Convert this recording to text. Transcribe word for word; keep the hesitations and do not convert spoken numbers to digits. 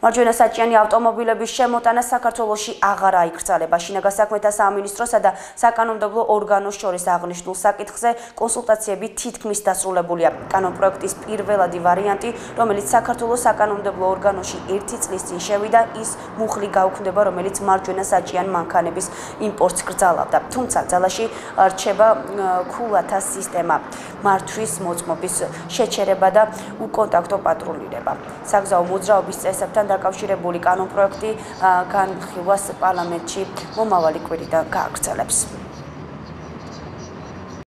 მარჯვენა საჭიანი ავტომობილების შემოტანა საქართველოში აღარ აიკრძალება. შინაგან საქმეთა სამინისტროსა და საკანონმდებლო ორგანოს შორის აღნიშნულ საკითხზე კონსულტაციები თითქმის დასრულებულია. კანონპროექტის პირველადი ვარიანტი, რომელიც საქართველოს საკანონმდებლო ორგანოში ერთი წლის წინ შევიდა, ის მუხლი გაუქმდება, რომელიც მარჯვენა საჭიან მანქანების იმპორტს გრძალავდა. თუმცა ძალაში რჩება ქულათა სისტემა, მართვის მოწმობის შეჩერება და უკონტაქტო პატრულირება. საგზაო მოძრაობის წესებთან დაკავშირებული კანონპროექტი განხილვას პარლამენტში მომავალი კვირიდან გააგრძელებს.